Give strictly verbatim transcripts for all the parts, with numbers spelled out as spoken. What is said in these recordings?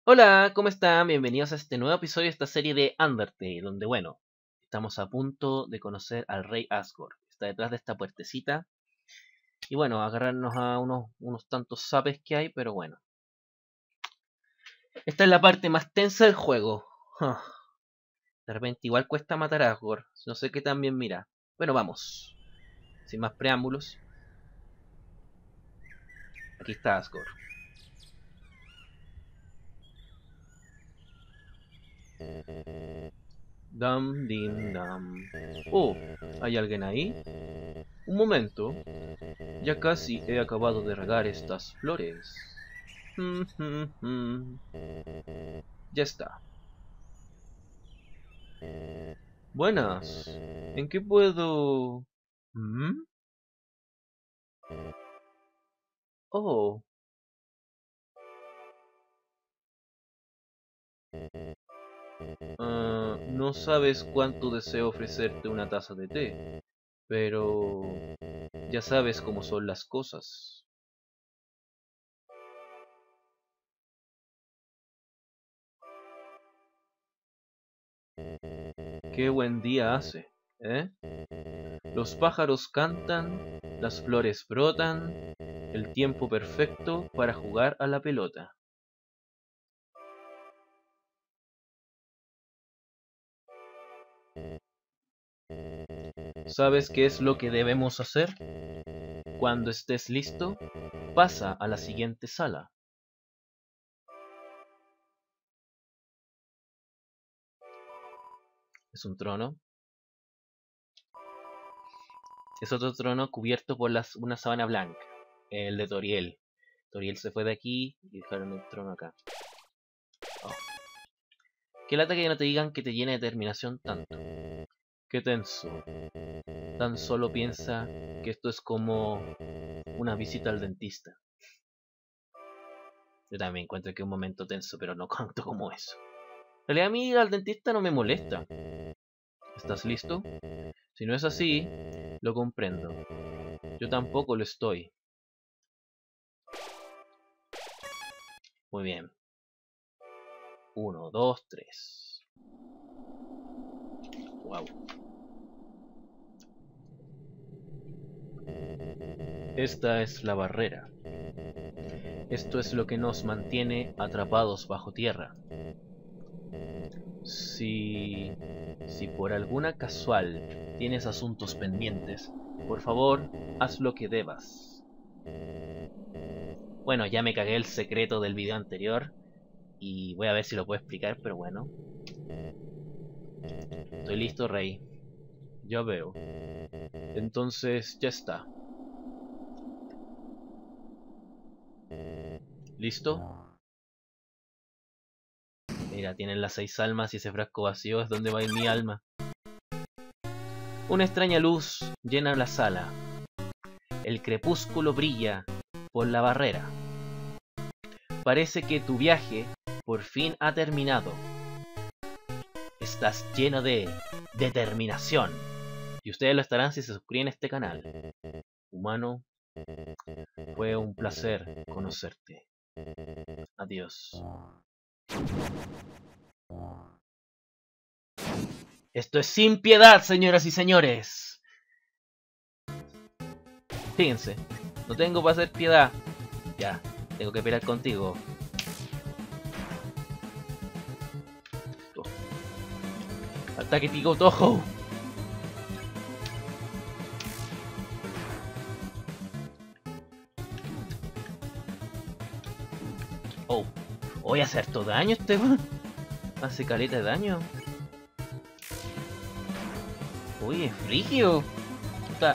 Hola, ¿cómo están? Bienvenidos a este nuevo episodio de esta serie de Undertale, donde, bueno, estamos a punto de conocer al rey Asgore. Está detrás de esta puertecita. Y bueno, agarrarnos a unos, unos tantos sapes que hay, pero bueno. Esta es la parte más tensa del juego. Ah, De repente igual cuesta matar a Asgore. No sé qué tan bien mira. Bueno, vamos. Sin más preámbulos. Aquí está Asgore. Dam, dim, dam. Oh, ¿hay alguien ahí? Un momento. Ya casi he acabado de regar estas flores. Ya está. Buenas. ¿En qué puedo...? ¿Mm? Oh. Ah, no sabes cuánto deseo ofrecerte una taza de té, pero ya sabes cómo son las cosas. Qué buen día hace, ¿eh? Los pájaros cantan, las flores brotan, el tiempo perfecto para jugar a la pelota. ¿Sabes qué es lo que debemos hacer? Cuando estés listo, pasa a la siguiente sala. Es un trono. Es otro trono cubierto por las, una sábana blanca. El de Toriel. Toriel se fue de aquí y dejaron el trono acá. Oh. Qué lata que no te digan que te llene de determinación tanto. Qué tenso. Tan solo piensa que esto es como una visita al dentista. Yo también encuentro que es un momento tenso, pero no tanto como eso. En realidad a mí ir al dentista no me molesta. ¿Estás listo? Si no es así, lo comprendo. Yo tampoco lo estoy. Muy bien. Uno, dos, tres. Wow. Esta es la barrera. Esto es lo que nos mantiene atrapados bajo tierra. Si... Si por alguna casual tienes asuntos pendientes, por favor, haz lo que debas. Bueno, ya me cagué el secreto del video anterior y voy a ver si lo puedo explicar, pero bueno. Estoy listo, Rey. Ya veo. Entonces, ya está. ¿Listo? Mira, tienen las seis almas y ese frasco vacío es donde va a ir mi alma. Una extraña luz llena la sala. El crepúsculo brilla por la barrera. Parece que tu viaje por fin ha terminado. Estás lleno de determinación. Y ustedes lo estarán si se suscriben a este canal. Humano, fue un placer conocerte. Adiós. Esto es sin piedad, señoras y señores. Fíjense, no tengo para hacer piedad. Ya, tengo que pelear contigo. Ataque Tico Tojo. Oh, voy a hacer todo daño este weón. Hace caleta de daño. Uy, es frigio. Puta.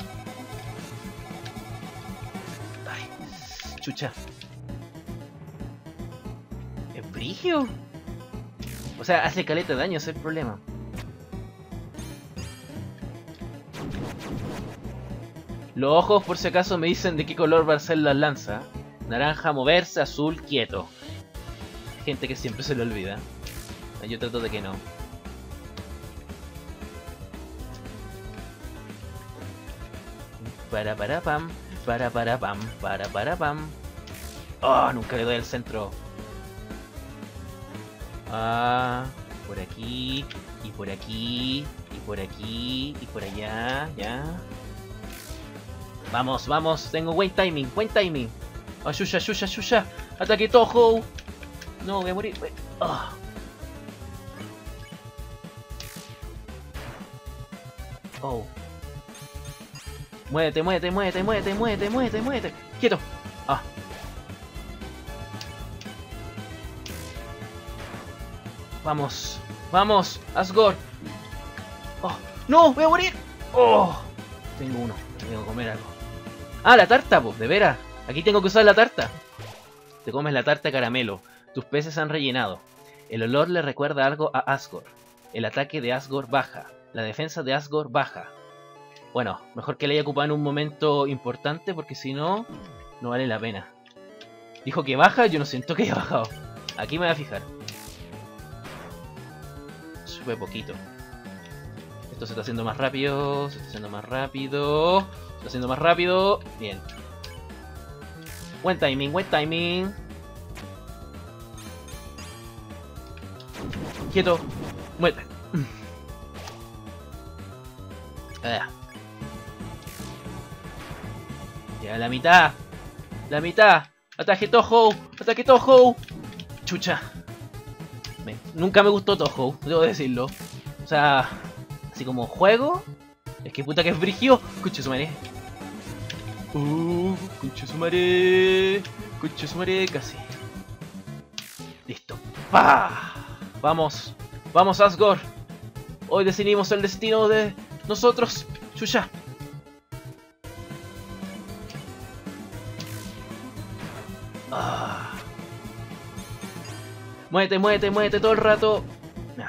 Ay, chucha. Es frigio. O sea, hace caleta de daño, ese es el problema. Los ojos, por si acaso, me dicen de qué color va a ser la lanza. Naranja moverse, azul quieto. Gente que siempre se lo olvida. Yo trato de que no. Para para pam, para para pam, para para pam. Oh, nunca le doy al centro. Ah, por aquí, y por aquí, y por aquí, y por allá, ya. Vamos, vamos, tengo buen timing, buen timing. Ah, Yuya, Yuya, Yuya. Ataque Toho. No, voy a morir. Ah. Oh. Muévete, muévete, muévete, muévete, muévete, muévete, muévete. Quieto. Ah. Vamos, vamos, Asgore. Oh, no, voy a morir. Oh, tengo uno, tengo que comer algo. Ah, la tarta, pues, de veras. Aquí tengo que usar la tarta. Te comes la tarta caramelo. Tus peces han rellenado. El olor le recuerda algo a Asgore. El ataque de Asgore baja. La defensa de Asgore baja. Bueno, mejor que le haya ocupado en un momento importante porque si no, no vale la pena. Dijo que baja, yo no siento que haya bajado. Aquí me voy a fijar. Sube poquito. Esto se está haciendo más rápido. Se está haciendo más rápido. Se está haciendo más rápido. Bien. Buen timing, buen timing. Quieto. Muerte. Ah. Ya, la mitad. La mitad. Ataque Toho. Ataque Toho. Chucha. Me, nunca me gustó Toho, debo decirlo. O sea, así como juego. Es que puta que es brigio. Escuche su madre. Uh, escuche su madre. Escuche su madre. Casi. Listo. ¡Pah! Vamos. Vamos, Asgore. Hoy decidimos el destino de nosotros. Chucha. Ah. Muévete, muévete, muévete todo el rato. Nah.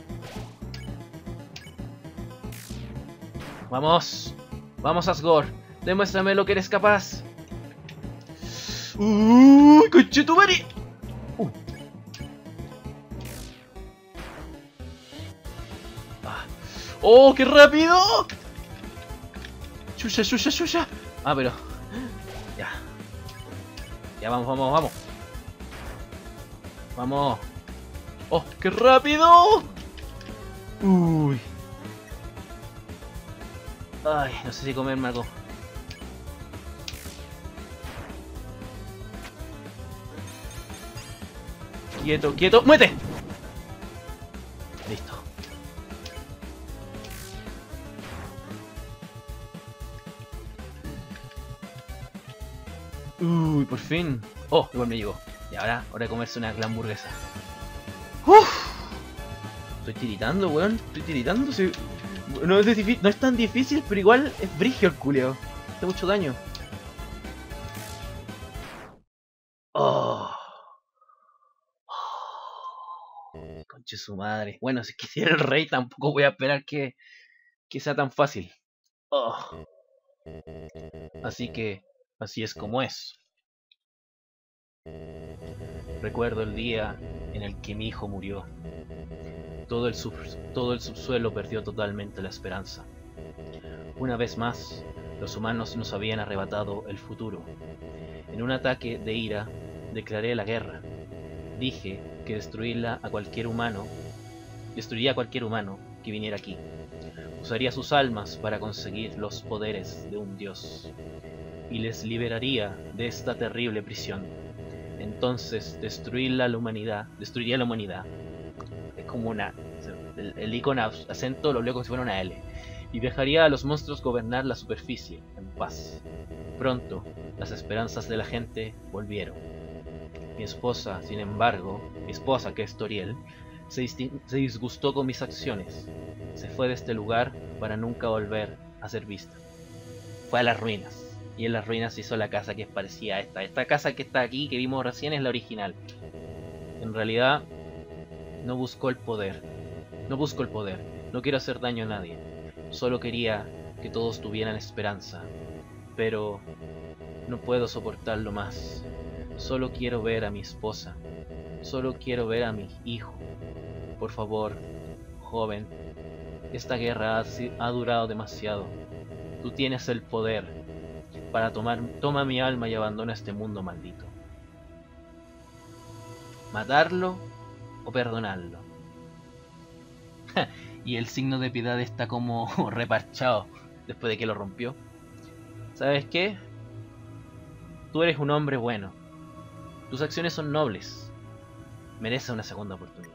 Vamos. Vamos, Asgore. Demuéstrame lo que eres capaz. ¡Uy, conchetumare! Uh. Ah. ¡Oh, qué rápido! ¡Chucha, chucha, chucha! Ah, pero... Ya. Ya, vamos, vamos, vamos. Vamos. ¡Oh, qué rápido! Uy. Ay, no sé si comerme algo. Quieto, quieto, ¡muévete! Listo. Uy, por fin. Oh, igual me llegó. Y ahora, hora de comerse una gran hamburguesa. Uf. Estoy tiritando, weón. Estoy tiritando. Sí. No, es no es tan difícil, pero igual es brigio el culeo. Hace mucho daño. Oh. Conche su madre. Bueno, si quisiera el rey tampoco voy a esperar que, que sea tan fácil. Oh. Así que, así es como es. Recuerdo el día en el que mi hijo murió. Todo el, sub, todo el subsuelo perdió totalmente la esperanza. Una vez más, los humanos nos habían arrebatado el futuro. En un ataque de ira, declaré la guerra. Dije que destruirla a cualquier humano, destruiría a cualquier humano que viniera aquí. Usaría sus almas para conseguir los poderes de un dios y les liberaría de esta terrible prisión. Entonces destruirla a la humanidad, destruiría a la humanidad. Es como una, el, el icono acento lo leo como si fuera una L. Y dejaría a los monstruos gobernar la superficie en paz. Pronto, las esperanzas de la gente volvieron. Mi esposa, sin embargo, mi esposa que es Toriel, se, se disgustó con mis acciones. Se fue de este lugar para nunca volver a ser vista. Fue a las ruinas. Y en las ruinas hizo la casa que es parecida a esta. Esta casa que está aquí, que vimos recién, es la original. En realidad, no buscó el poder. No busco el poder. No quiero hacer daño a nadie. Solo quería que todos tuvieran esperanza. Pero no puedo soportarlo más. Solo quiero ver a mi esposa. Solo quiero ver a mi hijo. Por favor, joven. Esta guerra ha, ha durado demasiado. Tú tienes el poder. Para tomar, toma mi alma y abandona este mundo maldito. ¿Matarlo o perdonarlo. Y el signo de piedad está como reparchado después de que lo rompió. ¿Sabes qué? Tú eres un hombre bueno. Tus acciones son nobles. Mereces una segunda oportunidad.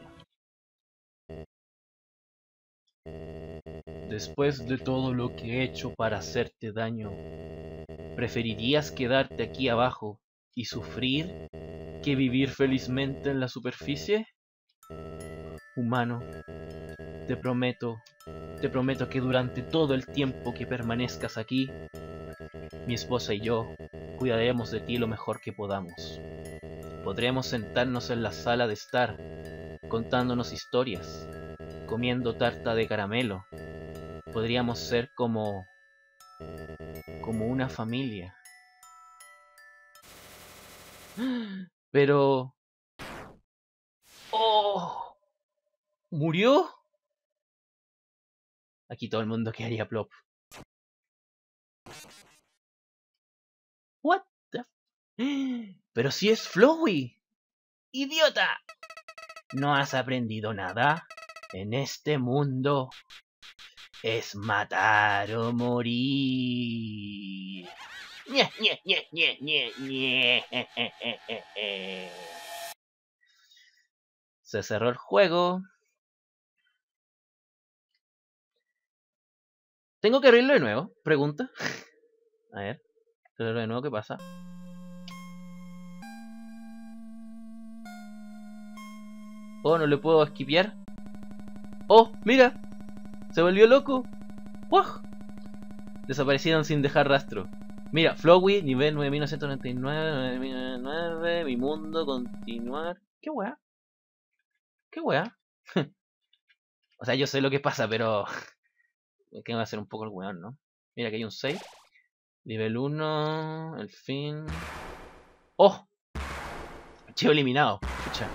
Después de todo lo que he hecho para hacerte daño, ¿preferirías quedarte aquí abajo y sufrir que vivir felizmente en la superficie? Humano, te prometo, te prometo que durante todo el tiempo que permanezcas aquí, mi esposa y yo cuidaremos de ti lo mejor que podamos. Podremos sentarnos en la sala de estar, contándonos historias, comiendo tarta de caramelo. Podríamos ser como... como una familia. Pero... ¡oh! ¿Murió? Aquí todo el mundo quedaría plop. What the f... Pero si es Flowey. ¡Idiota! ¿No has aprendido nada? En este mundo es matar o morir. Ñe, Ñe, Ñe, Ñe, Ñe, Ñe. Se cerró el juego. ¿Tengo que abrirlo de nuevo? Pregunta. A ver, abrirlo de nuevo, ¿qué pasa? Oh, no le puedo esquipear. Oh, mira. Se volvió loco. ¡Wow! Desaparecieron sin dejar rastro. Mira, Flowey, nivel nueve mil novecientos noventa y nueve, nueve mil novecientos noventa y nueve, mi mundo, continuar. ¿Qué weá? ¿Qué weá? O sea, yo sé lo que pasa, pero... es que va a ser un poco el weón, ¿no? Mira, que hay un save. Nivel uno, el fin... ¡Oh! Chivo eliminado. Escucha.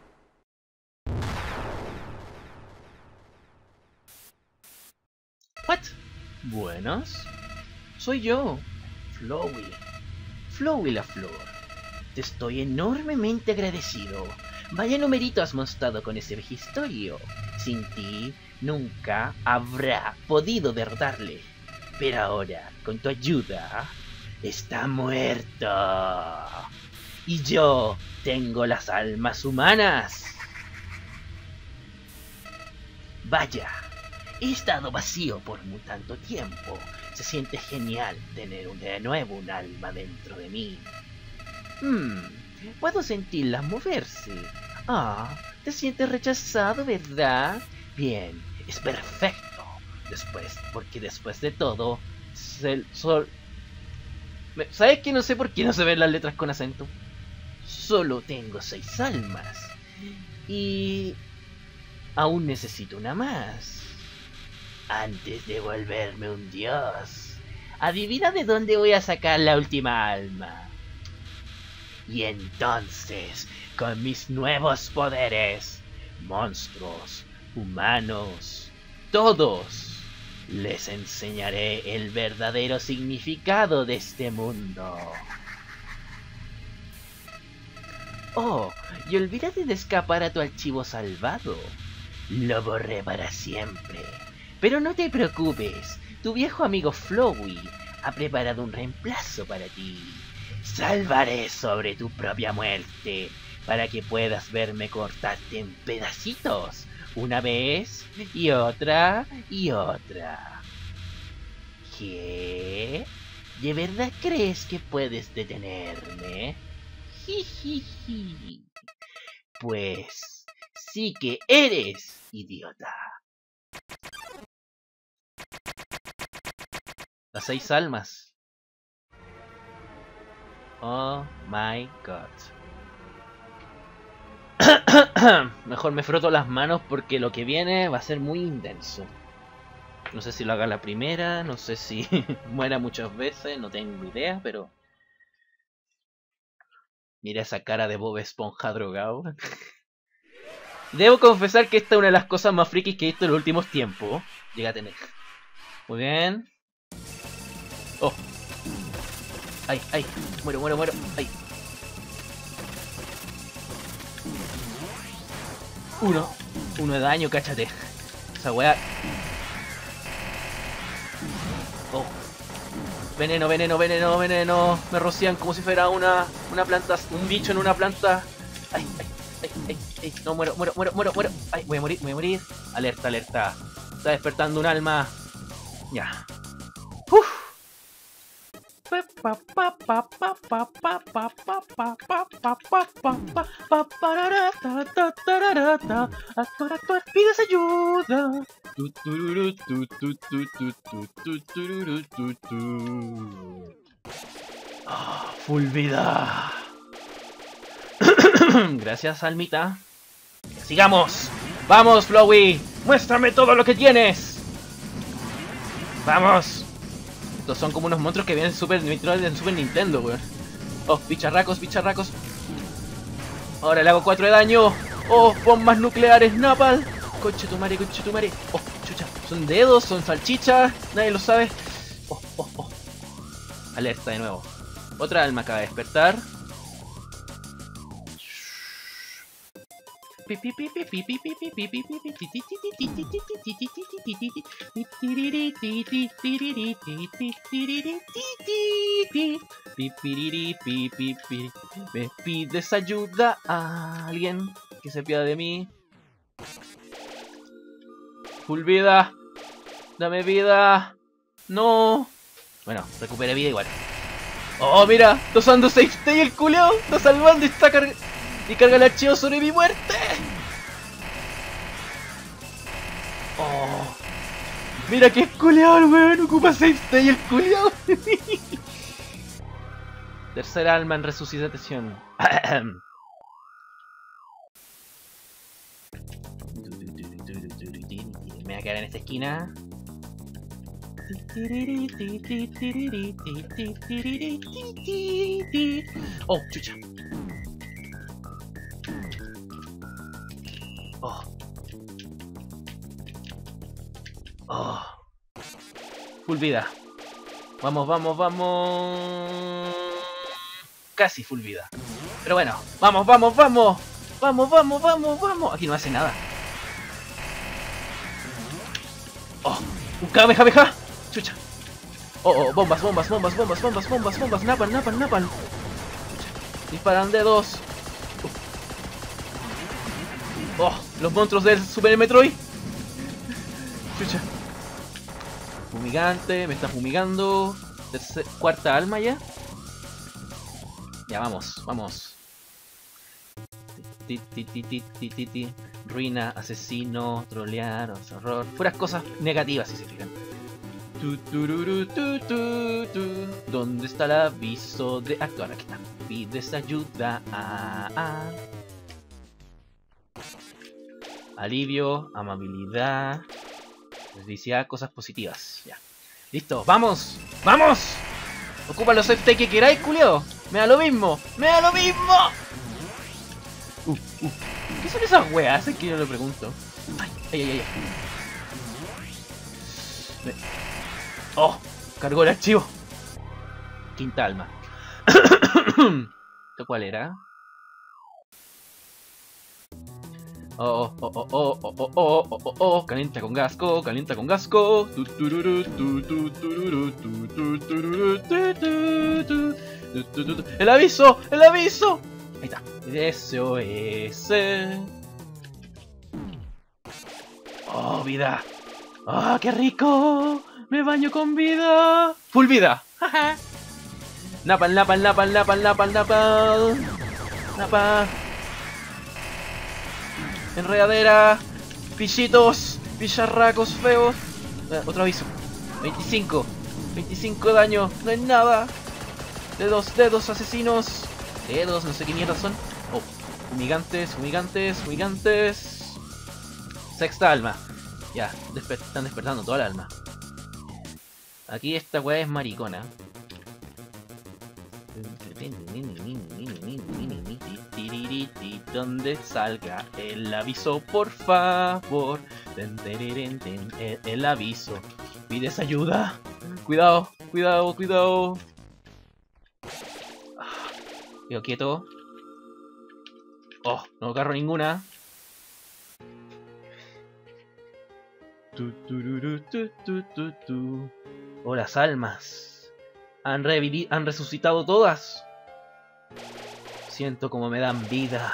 ¿What? Buenas. Soy yo, Flowey. Flowey la flor. Te estoy enormemente agradecido. Vaya numerito has mostrado con ese vejistorio. Sin ti, nunca habrá podido derrotarle. Pero ahora, con tu ayuda, está muerto. Y yo tengo las almas humanas. Vaya. He estado vacío por muy tanto tiempo. Se siente genial tener de nuevo un alma dentro de mí. Hmm, puedo sentirla moverse. Ah, te sientes rechazado, ¿verdad? Bien, es perfecto. Después, porque después de todo, el sol... ¿Sabes que no sé por qué no se ven las letras con acento? Solo tengo seis almas. Y... aún necesito una más. Antes de volverme un dios, adivina de dónde voy a sacar la última alma. Y entonces, con mis nuevos poderes, monstruos, humanos, todos, les enseñaré el verdadero significado de este mundo. Oh, y olvídate de escapar a tu archivo salvado. Lo borré para siempre. Pero no te preocupes, tu viejo amigo Flowey ha preparado un reemplazo para ti. Salvaré sobre tu propia muerte, para que puedas verme cortarte en pedacitos, una vez, y otra, y otra. ¿Qué? ¿De verdad crees que puedes detenerme? Jijiji. Pues sí que eres, idiota. Las seis almas. Oh my god. Mejor me froto las manos porque lo que viene va a ser muy intenso. No sé si lo haga la primera, no sé si muera muchas veces, no tengo idea, pero... mira esa cara de Bob Esponja drogado. Debo confesar que esta es una de las cosas más frikis que he visto en los últimos tiempos. Llega a tener. Muy bien. Oh. Ay, ay. Muero, muero, muero. Ay. Uno. Uno de daño, cáchate. Esa weá. Oh. Veneno, veneno, veneno, veneno. Me rocían como si fuera una, una planta, un bicho en una planta. Ay, ay, ay, ay, ay. No, muero, muero, muero, muero, muero. Ay, voy a morir, voy a morir. Alerta, alerta. Está despertando un alma. Ya. Uf. Pides ayuda. Oh, full vida. Gracias, Almita. Sigamos. Vamos, Flowey. Muéstrame todo lo que tienes. Vamos. Estos son como unos monstruos que vienen en Super, en Super Nintendo, weón. Oh, bicharracos, bicharracos. Ahora le hago cuatro de daño. Oh, bombas nucleares, Napal. Conchetumare, conchetumare. Oh, chucha. Son dedos, son salchichas. Nadie lo sabe. Oh, oh, oh. Alerta de nuevo. Otra alma acaba de despertar. Me pides ayuda a alguien que se piada de mí. Full vida. Dame vida. No. Bueno, recuperé vida igual. Oh, mira, está usando Safe Stay el culeado. Está salvando y está cargando. Y carga el archivo sobre mi muerte. Oh. Mira que es culeado el weón. Ocupa Safe Stay el culeado. Tercer alma en resucitación. Me voy a quedar en esta esquina. Oh, chucha. Oh. Oh. Full vida. Vamos, vamos, vamos. Casi full vida. Pero bueno, vamos, vamos, vamos. Vamos, vamos, vamos, vamos. Aquí no hace nada. Oh, un Kamehameha. Chucha. Oh, oh, bombas, bombas, bombas, bombas, bombas, bombas, bombas. Napal, napal, napal. Chucha. Disparan dedos. Oh, los monstruos del Super Metroid. Chucha. Fumigante, me está fumigando. Tercer, cuarta alma ya. Ya, vamos, vamos. Ti, ti, ti, ti, ti, ti, ti. Ruina, asesino, trolear, horror. Puras cosas negativas si se fijan. Tu, tururu, tu, tu, tu. ¿Dónde está el aviso de actuar? Aquí está. Pides ayuda. Ah, ah. Alivio, amabilidad, felicidad, cosas positivas. Ya. Listo, vamos, vamos. Ocupa los F T que queráis, culiao. Me da lo mismo, me da lo mismo. Uh, uh. ¿Qué son esas weas? Es que yo lo pregunto. Ay, ay, ay, ay. Me... Oh, cargó el archivo. Quinta alma. ¿Esto cuál era? Oh, oh, oh, oh, oh, oh, oh, oh, oh, oh, calienta con gasco, calienta con gasco. ¡El aviso! ¡El aviso! Ahí está. S O S. ¡Oh, vida! ¡Ah, qué rico! ¡Me baño con vida! ¡Full vida! Napal, napal, napal, napal, napal, napal. Napal. Enredadera. Pichitos. Picharracos feos. Eh, otro aviso. veinticinco. veinticinco de daño. No es nada. Dedos, dedos asesinos. Dedos, no sé qué mierda son. Oh. Fumigantes, fumigantes, fumigantes. Sexta alma. Ya, desper están despertando toda el alma. Aquí esta weá es maricona. Donde salga el aviso, por favor. El, el aviso. ¿Pides ayuda? Cuidado, cuidado, cuidado. Quedo quieto. Oh, no agarro ninguna. tu, tururu, tu, tu, tu, tu. Oh, las almas. Han, revivi- han resucitado todas. Siento como me dan vida.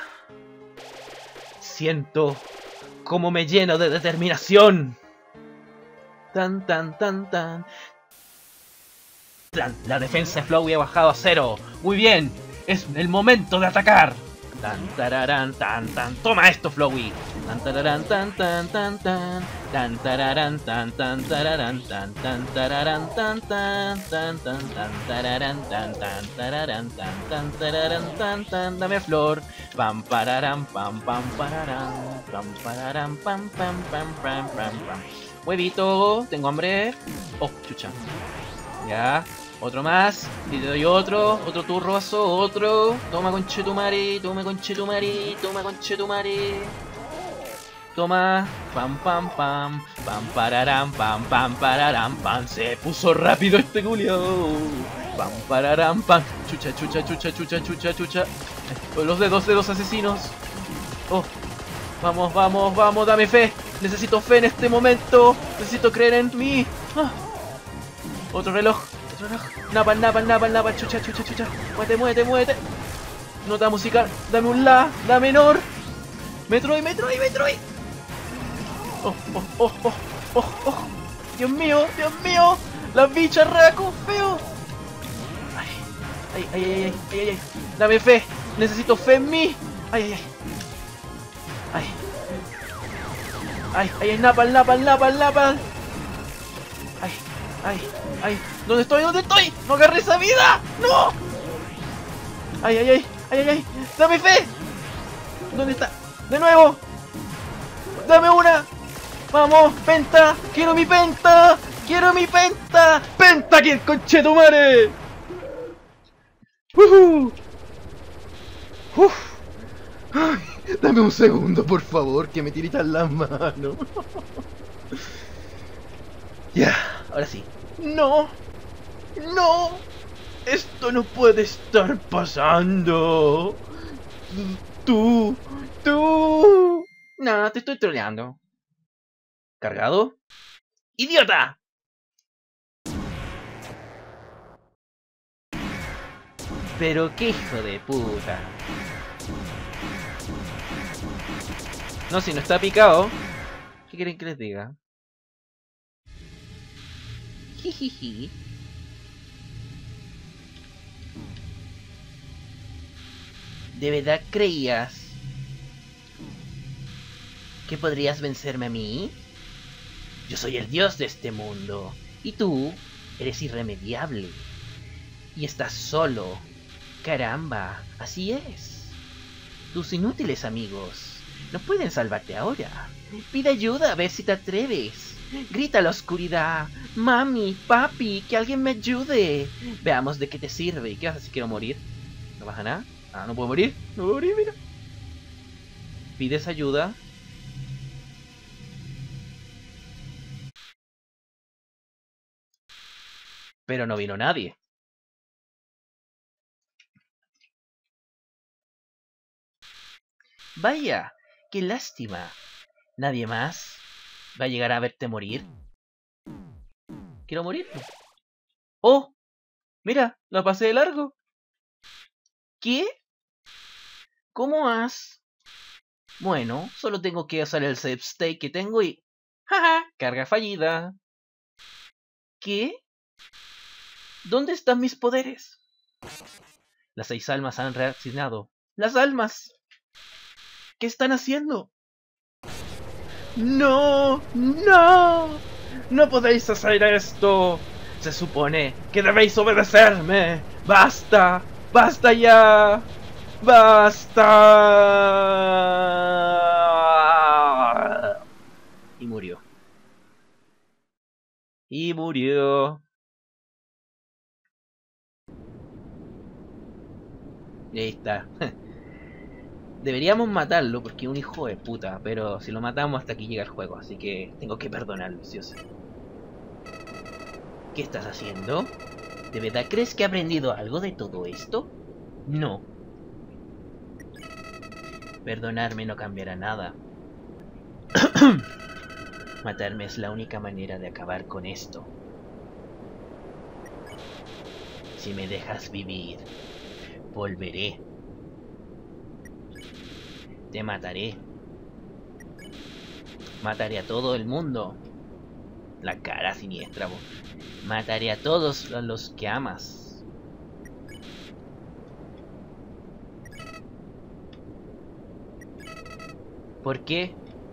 Siento como me lleno de determinación. Tan, tan, tan, tan. Tan. La defensa de Flowey ha bajado a cero. Muy bien. Es el momento de atacar. Tan, tararán, tan, tan. Toma esto, Flowey. Tan, tararán, tan, tan, tan, tan. Tan, tararán, tan, tan, tararán, tan, tan, tararán, tan, tan, tan, tan, tan, tararán, tan, tan, tararán, tan, tan, tararán, tan, tan. Dame flor. Pam, pararán, pam, pam, pararán. Pam, pararán, pam, pam, pam, pam, pam, pam. Huevito, tengo hambre. Oh, chucha. Ya. Otro más, y te doy otro, otro turroso, otro. Toma conchetumare, toma conchetumare, toma conchetumare. Toma, pam pam pam, pam pararam, pam pam pararam, pam. Se puso rápido este culiao. Pam pararam, pam. Chucha, chucha, chucha, chucha, chucha, chucha. Los dedos, dedos asesinos. Oh, vamos, vamos, vamos, dame fe. Necesito fe en este momento. Necesito creer en mí. Ah. Otro reloj. Napa, napa, napa, napa, chucha, chucha, chucha. Muévete, muévete, muévete. Nota musical. Dame un la, la menor. Metroid, Metroid, Metroid. Oh, oh, oh, oh, oh, oh. Dios mío, Dios mío. Las bichas raco, feo. Ay, ay, ay, ay, ay, ay, ay. Dame fe. Necesito fe en mí. Ay, ay, ay. Ay. Ay, ay, ay, napal, napal, napal, napal. Ay, ay, ay. ¿Dónde estoy? ¿Dónde estoy? ¡No agarré esa vida! ¡No! ¡Ay, ay, ay! ¡Ay, ay, ay! ¡Dame fe! ¿Dónde está? ¡De nuevo! ¡Dame una! ¡Vamos! ¡Penta! ¡Quiero mi penta! ¡Quiero mi penta! ¡Penta aquí el conchetumare! ¡Uh! ¡Uf! Ay, dame un segundo, por favor, que me tiritan las manos. Ya, ahora sí. ¡No! ¡No! ¡Esto no puede estar pasando! ¡Tú! ¡Tú! No, te estoy troleando. ¿Cargado? ¡Idiota! Pero qué hijo de puta. No, si no está picado. ¿Qué quieren que les diga? Jijiji. ¿De verdad creías que podrías vencerme a mí? Yo soy el dios de este mundo y tú eres irremediable y estás solo. Caramba, así es. Tus inútiles amigos no pueden salvarte ahora. Pide ayuda a ver si te atreves. Grita a la oscuridad. Mami, papi, que alguien me ayude. Veamos de qué te sirve. ¿Y qué vas a hacer? ¿Quiero morir? ¿No pasa nada? Ah, ¿no puedo morir? No puedo morir, mira. ¿Pides ayuda? Pero no vino nadie. Vaya, qué lástima. ¿Nadie más va a llegar a verte morir? Quiero morir. ¡Oh! Mira, la pasé de largo. ¿Qué? ¿Cómo has? Bueno, solo tengo que usar el save state que tengo y... ¡Jaja! Carga fallida. ¿Qué? ¿Dónde están mis poderes? Las seis almas han reaccionado. ¡Las almas! ¿Qué están haciendo? ¡No! ¡No! ¡No podéis hacer esto! Se supone que debéis obedecerme. ¡Basta! ¡Basta ya! ¡Basta! Y murió. Y murió. Y ahí está. Deberíamos matarlo porque es un hijo de puta, pero si lo matamos hasta aquí llega el juego, así que tengo que perdonarlo, sí o sí. ¿Qué estás haciendo? ¿De verdad crees que he aprendido algo de todo esto? No. Perdonarme no cambiará nada. Matarme es la única manera de acabar con esto. Si me dejas vivir, volveré. Te mataré. Mataré a todo el mundo. La cara siniestra, vos. Mataré a todos los que amas. ¿Por qué?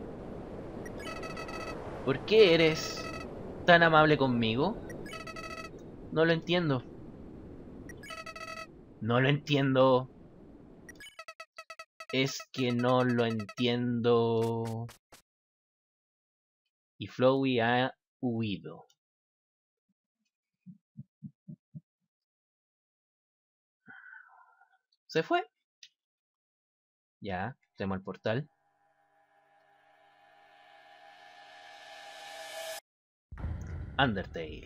¿Por qué eres tan amable conmigo? No lo entiendo. No lo entiendo. Es que no lo entiendo. Y Flowey ha huido. ¿Se fue? Ya, tenemos el portal. Undertale.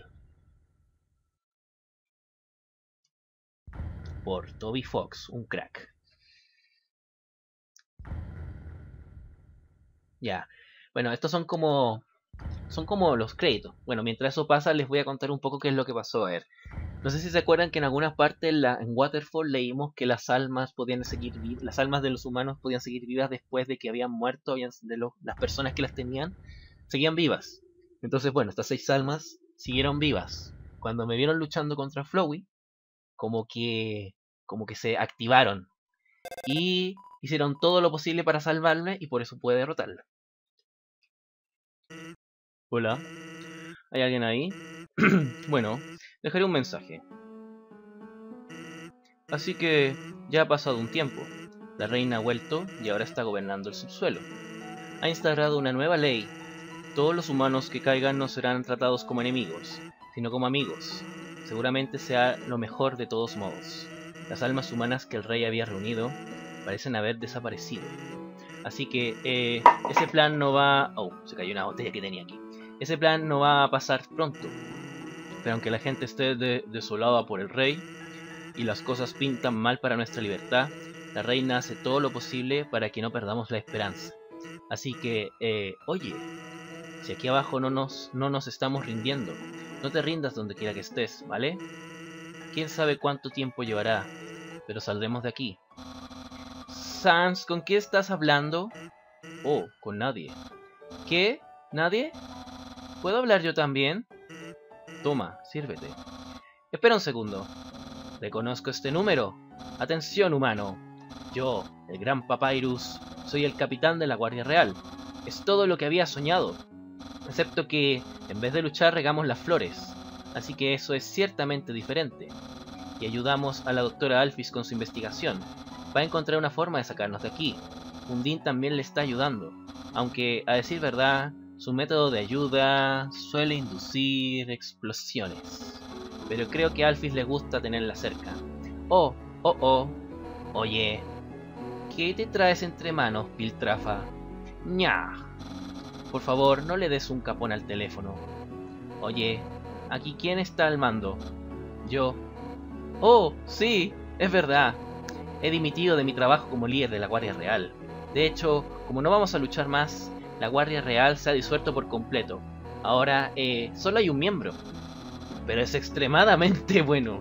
Por Toby Fox, un crack. Ya. Bueno, estos son como... Son como los créditos. Bueno, mientras eso pasa, les voy a contar un poco qué es lo que pasó. A ver. No sé si se acuerdan que en algunas partes en, la, en Waterfall leímos que las almas podían seguir vivas. Las almas de los humanos podían seguir vivas después de que habían muerto. Habían, de los, las personas que las tenían seguían vivas. Entonces, bueno, estas seis almas siguieron vivas. Cuando me vieron luchando contra Flowey, como que, como que se activaron. Y hicieron todo lo posible para salvarme y por eso pude derrotarla. Hola, ¿hay alguien ahí? Bueno, dejaré un mensaje. Así que ya ha pasado un tiempo. La reina ha vuelto y ahora está gobernando el subsuelo. Ha instaurado una nueva ley. Todos los humanos que caigan no serán tratados como enemigos, sino como amigos. Seguramente sea lo mejor de todos modos. Las almas humanas que el rey había reunido parecen haber desaparecido. Así que eh, ese plan no va... Oh, se cayó una botella que tenía aquí. Ese plan no va a pasar pronto. Pero aunque la gente esté de desolada por el rey y las cosas pintan mal para nuestra libertad, la reina hace todo lo posible para que no perdamos la esperanza. Así que, eh, oye, si aquí abajo no nos, no nos estamos rindiendo, no te rindas donde quiera que estés, ¿vale? Quién sabe cuánto tiempo llevará, pero saldremos de aquí. Sans, ¿con qué estás hablando? Oh, con nadie. ¿Qué? ¿Nadie? ¿Puedo hablar yo también? Toma, sírvete. Espera un segundo. Reconozco este número. Atención, humano. Yo, el gran Papyrus, soy el capitán de la Guardia Real. Es todo lo que había soñado. Excepto que, en vez de luchar, regamos las flores. Así que eso es ciertamente diferente. Y ayudamos a la doctora Alphys con su investigación. Va a encontrar una forma de sacarnos de aquí. Undine también le está ayudando. Aunque, a decir verdad, su método de ayuda suele inducir explosiones. Pero creo que a Alphys le gusta tenerla cerca. Oh, oh, oh. Oye, ¿qué te traes entre manos, piltrafa? Ña. Por favor, no le des un capón al teléfono. Oye, ¿aquí quién está al mando? Yo. Oh, sí, es verdad. He dimitido de mi trabajo como líder de la Guardia Real. De hecho, como no vamos a luchar más, la Guardia Real se ha disuelto por completo. Ahora, eh, solo hay un miembro. Pero es extremadamente bueno.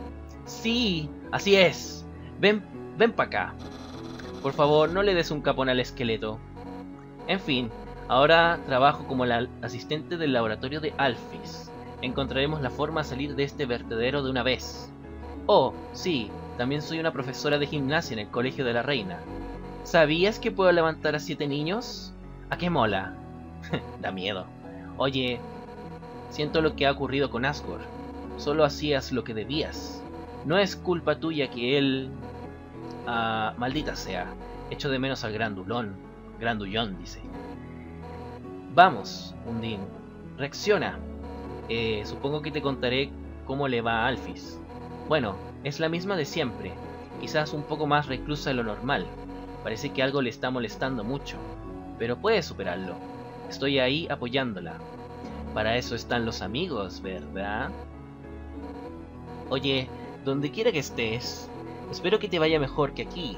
Sí, así es. Ven, ven para acá. Por favor, no le des un capón al esqueleto. En fin, ahora trabajo como la asistente del laboratorio de Alphys. Encontraremos la forma de salir de este vertedero de una vez. Oh, sí, también soy una profesora de gimnasia en el colegio de la reina. ¿Sabías que puedo levantar a siete niños? ¿A qué mola? Da miedo. Oye, siento lo que ha ocurrido con Asgore. Solo hacías lo que debías. No es culpa tuya que él... Ah, maldita sea. Echo de menos al grandulón. Grandullón, dice. Vamos, Undine. Reacciona. Eh, supongo que te contaré cómo le va a Alphys. Bueno, es la misma de siempre. Quizás un poco más reclusa de lo normal. Parece que algo le está molestando mucho. Pero puede superarlo. Estoy ahí apoyándola. Para eso están los amigos, ¿verdad? Oye, donde quiera que estés, espero que te vaya mejor que aquí.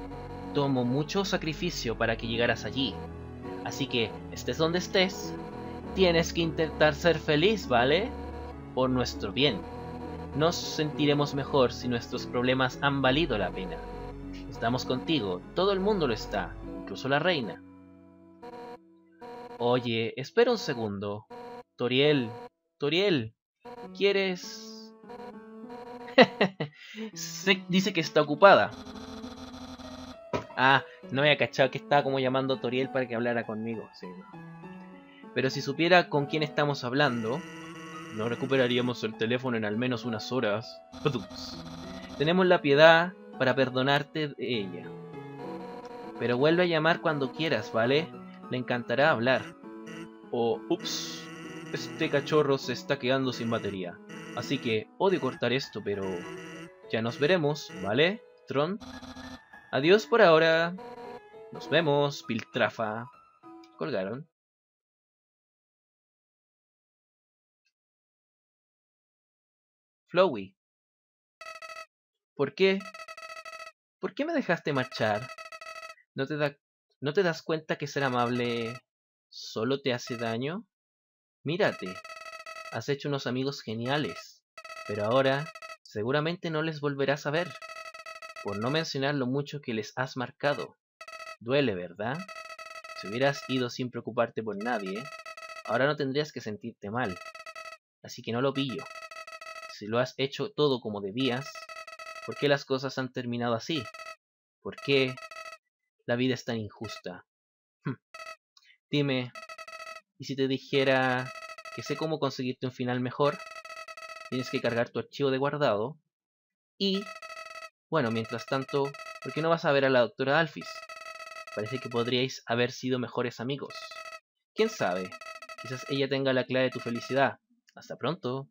Tomo mucho sacrificio para que llegaras allí. Así que, estés donde estés, Tienes que intentar ser feliz, ¿vale? Por nuestro bien. Nos sentiremos mejor si nuestros problemas han valido la pena. Estamos contigo, todo el mundo lo está, incluso la reina. Oye, espera un segundo. Toriel, Toriel, ¿quieres...? Se dice que está ocupada. Ah, no había cachado que estaba como llamando a Toriel para que hablara conmigo. Sí, no. Pero si supiera con quién estamos hablando, no recuperaríamos el teléfono en al menos unas horas. Tenemos la piedad para perdonarte de ella. Pero vuelve a llamar cuando quieras, ¿vale? Le encantará hablar. O, ups, este cachorro se está quedando sin batería. Así que odio cortar esto, pero ya nos veremos, ¿vale, Tron? Adiós por ahora. Nos vemos, piltrafa. Colgaron. Flowey. ¿Por qué? ¿Por qué me dejaste marchar? ¿No te, da, ¿No te das cuenta que ser amable solo te hace daño? Mírate, has hecho unos amigos geniales, pero ahora seguramente no les volverás a ver, por no mencionar lo mucho que les has marcado. Duele, ¿verdad? Si hubieras ido sin preocuparte por nadie, ahora no tendrías que sentirte mal. Así que no lo pillo. Si lo has hecho todo como debías, ¿por qué las cosas han terminado así? ¿Por qué la vida es tan injusta? Hm. Dime, ¿y si te dijera que sé cómo conseguirte un final mejor? Tienes que cargar tu archivo de guardado. Y, bueno, mientras tanto, ¿por qué no vas a ver a la doctora Alphys? Parece que podríais haber sido mejores amigos. ¿Quién sabe? Quizás ella tenga la clave de tu felicidad. Hasta pronto.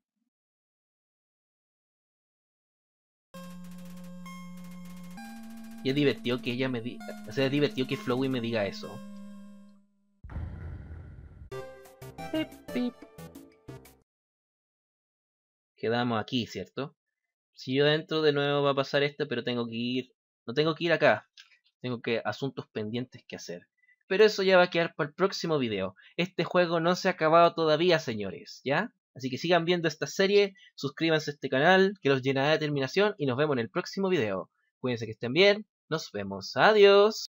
Y es divertido que ella me diga... O sea, es divertido que Flowey me diga eso. Pip, pip. Quedamos aquí, ¿cierto? Si yo dentro de nuevo va a pasar esto, pero tengo que ir... No tengo que ir acá. Tengo que asuntos pendientes que hacer. Pero eso ya va a quedar para el próximo video. Este juego no se ha acabado todavía, señores, ¿ya? Así que sigan viendo esta serie, suscríbanse a este canal, que los llenará de determinación, y nos vemos en el próximo video. Cuídense que estén bien, nos vemos, adiós.